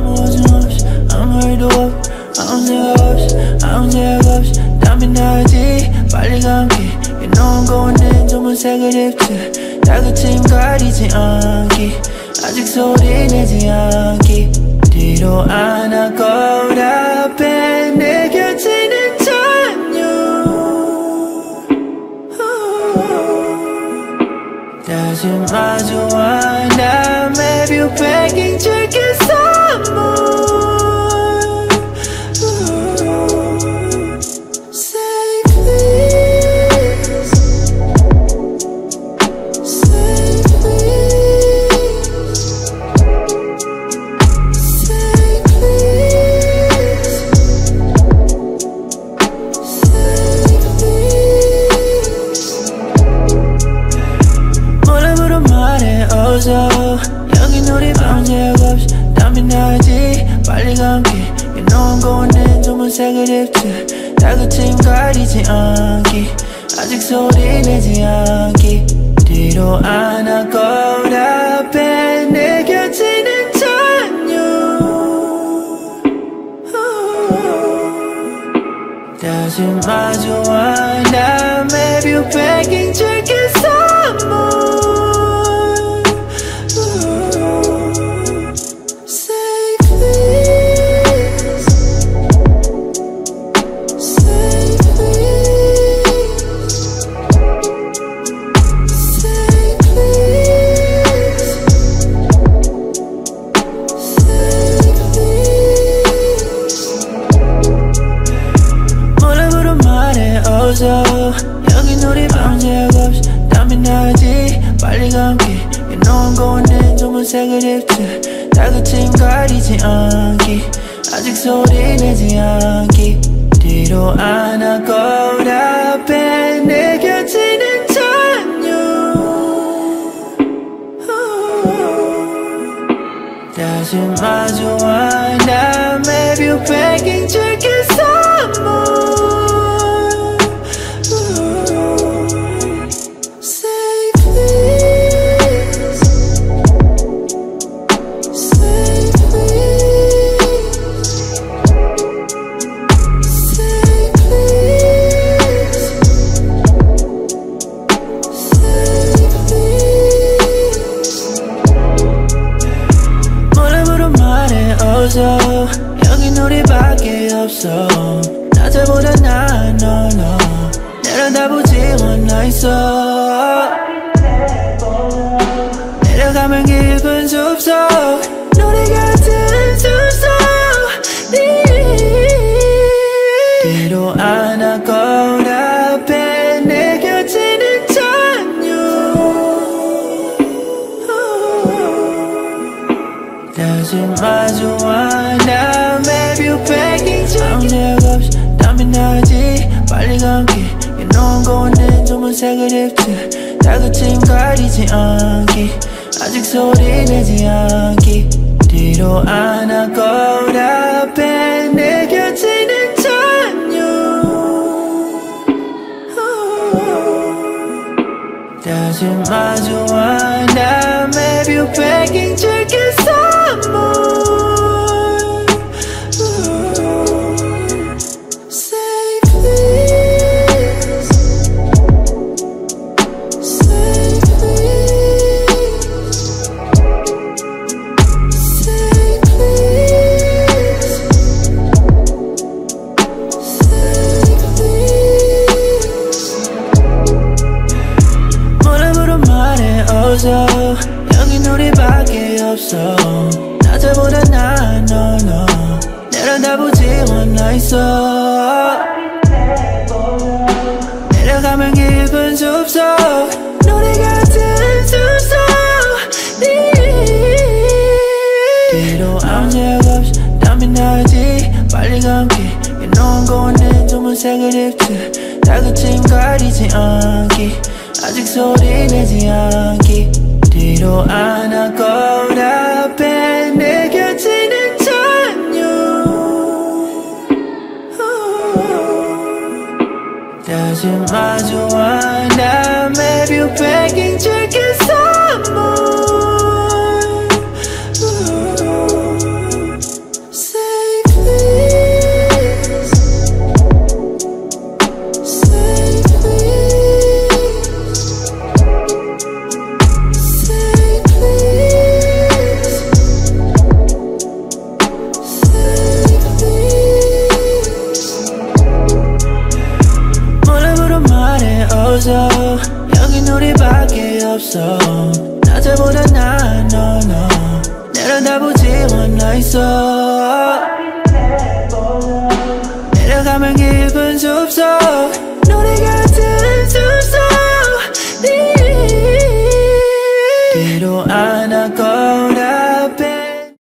아무 걱정 없이 아무 일도 없고 아무 생각 없이 아무 생각 없이 땀이 나지 빨리 감기 You know I'm going in 주문색을 입지 다그침 가리지 않기 아직 소리 내지 않기 뒤로 안 하고 답해 내 곁에는 전혀 다시 마주 한다면 뷰 패킹 줄게 선물 여긴 우리 밤새고 없이 땀이 나지 빨리 감기 You know I'm going in 주문색을 입지 다그침 가리지 않기 아직 소리 내지 않기 뒤로 안 하고 답해 내 곁에는 전혀 다시 마주 한다면 뷰 패킹 줄게 선물 여긴 우리 밤새고 없이 땀이 나지 빨리 감기 You know I'm going in 주문색을 입지 다그침 가리지 않기 아직 소리 내지 않기 뒤로 안 하고 답해 내 곁에는 전혀 다시 마주 한다면 뷰 패킹 줄게 선물 여긴 우리밖에 없어 낮에보다 나아 no no 내려다보지 않아 있어 내려가면 깊은 숲속 노래 같은 숲속 뒤로 안 하고 답해 내 곁에는 전혀 다시 마주 한다면 뷰 패킹 아무 생각 없이 땀이 나지 빨리 감기 You know I'm going in 주문색을 입지 다그침 가리지 않기 아직 소리 내지 않기 뒤로 안 하고 답해 내 곁에는 전혀 다시 마주 한다면 뷰 패킹 줄게 선물 여긴 우리밖에 없어 낮에보다 나아 no no 내려다보지 않아 있어 내려가면 깊은 숲속 노래 같은 숲속 뒤로 아무 생각 없이 땀이 나지 빨리 감기 You know I'm going in 주문색을 입지 다그침 가리지 않기 아직 소리 내지 않기 뒤로 안 하고 답해 내 곁에는 전혀 다시 마주 한다면 뷰 패킹 줄게 선물 웃어 여긴 우리밖에 없어 낮에보다 나아 no 내려다보지 않아 있어 내려가면 깊은 숲속